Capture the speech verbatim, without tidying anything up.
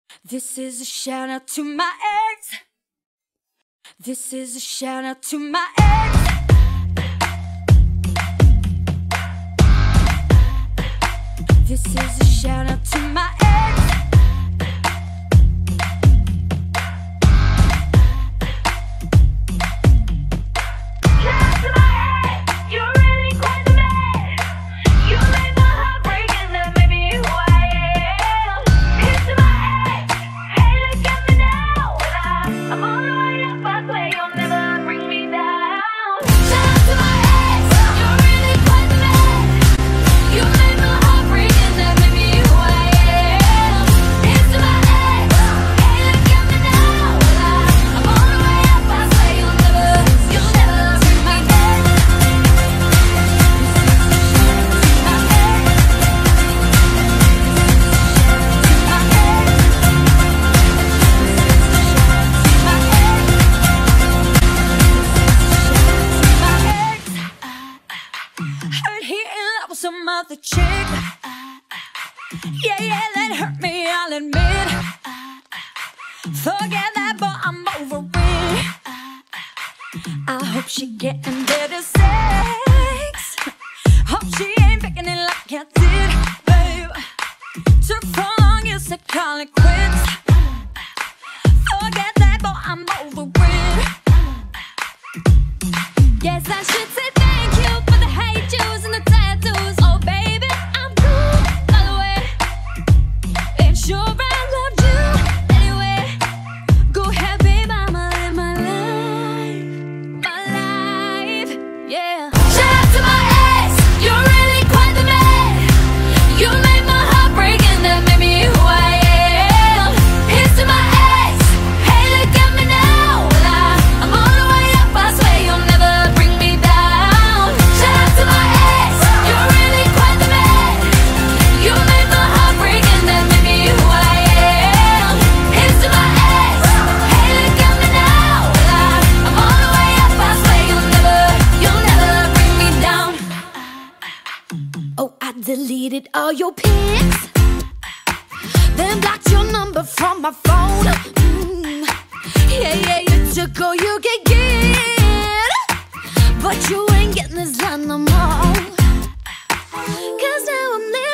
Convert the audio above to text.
This is a shout out to my ex. This is a shout out to my ex. This is a shout out to my ex. Some other chick, yeah, yeah, that hurt me, I'll admit. Forget that, but I'm over it. I hope she getting better sex. Hope she ain't picking it like I did, babe. Took for long, you said call it quits. Forget that, but I'm over it. Yes, I should say thank you for the hate juice and the tattoos. Oh baby, I'm cool, by the way. Ain't sure I loved you anyway. Go ahead, babe, I'ma live my life, my life, yeah. Shout out to my ex, you're really quite the man. You made my heart break and that made me who I am. Here's to my ex, hey look at me now. Well, I, I'm all the way up, I swear you'll never bring me down. Shout out to my ex, you're really quite the man. You made my heart break and that made me who I am. Here's to my ex, hey look at me now. Well, I, I'm all the way up, I swear you'll never, you'll never bring me down. Oh, I deleted all your pics, then blocked your number from my phone. Mm. Yeah, yeah, you took all you could get, but you ain't getting this done no more. Cause now I'm living